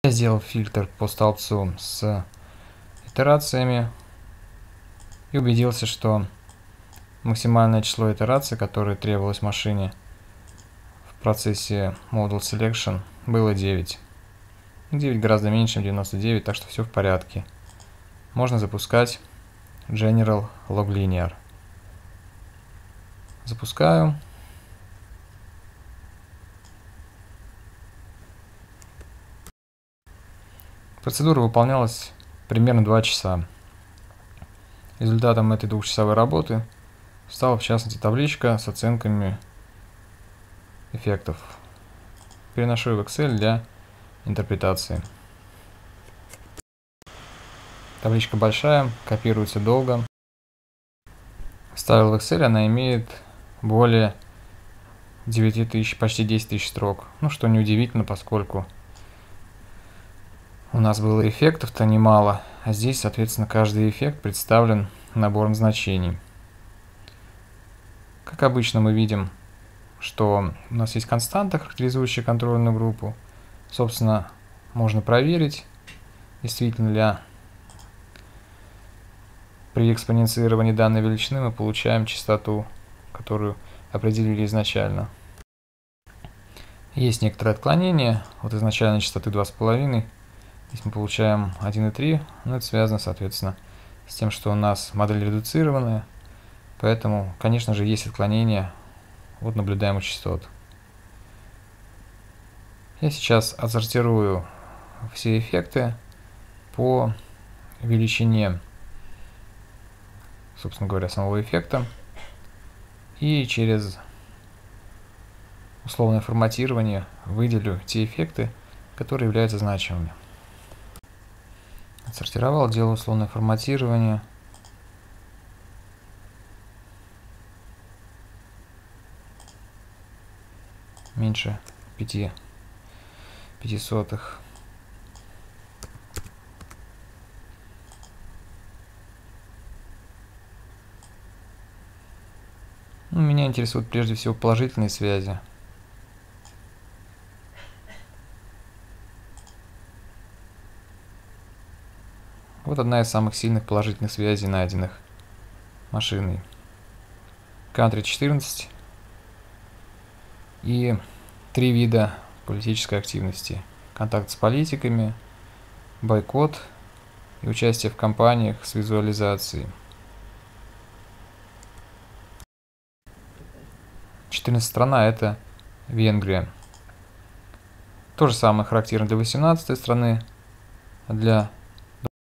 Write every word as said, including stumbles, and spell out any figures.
Я сделал фильтр по столбцу с итерациями и убедился, что максимальное число итераций, которое требовалось машине в процессе Model Selection, было девять. девять гораздо меньше, чем девяносто девять, так что все в порядке. Можно запускать General Log Linear. Запускаю. Процедура выполнялась примерно два часа. Результатом этой двухчасовой работы стала, в частности, табличка с оценками эффектов. Переношу в Excel для интерпретации. Табличка большая, копируется долго. Вставил в Excel, она имеет более девяти тысяч, почти десять тысяч строк. Ну, что неудивительно, поскольку у нас было эффектов-то немало, а здесь, соответственно, каждый эффект представлен набором значений. Как обычно, мы видим, что у нас есть константа, характеризующая контрольную группу. Собственно, можно проверить, действительно ли при экспоненцировании данной величины мы получаем частоту, которую определили изначально. Есть некоторые отклонения от изначальной частоты два с половиной. Здесь мы получаем один и три, но это связано, соответственно, с тем, что у нас модель редуцированная, поэтому, конечно же, есть отклонения от наблюдаемых частот. Я сейчас отсортирую все эффекты по величине, собственно говоря, самого эффекта, и через условное форматирование выделю те эффекты, которые являются значимыми. Отсортировал, делаю условное форматирование. Меньше пяти пятисотых. Ну, меня интересуют прежде всего положительные связи. Вот одна из самых сильных положительных связей, найденных машиной. Country четырнадцать и три вида политической активности. Контакт с политиками, бойкот и участие в кампаниях с визуализацией. четырнадцатая страна – это Венгрия. То же самое характерно для восемнадцатой страны, для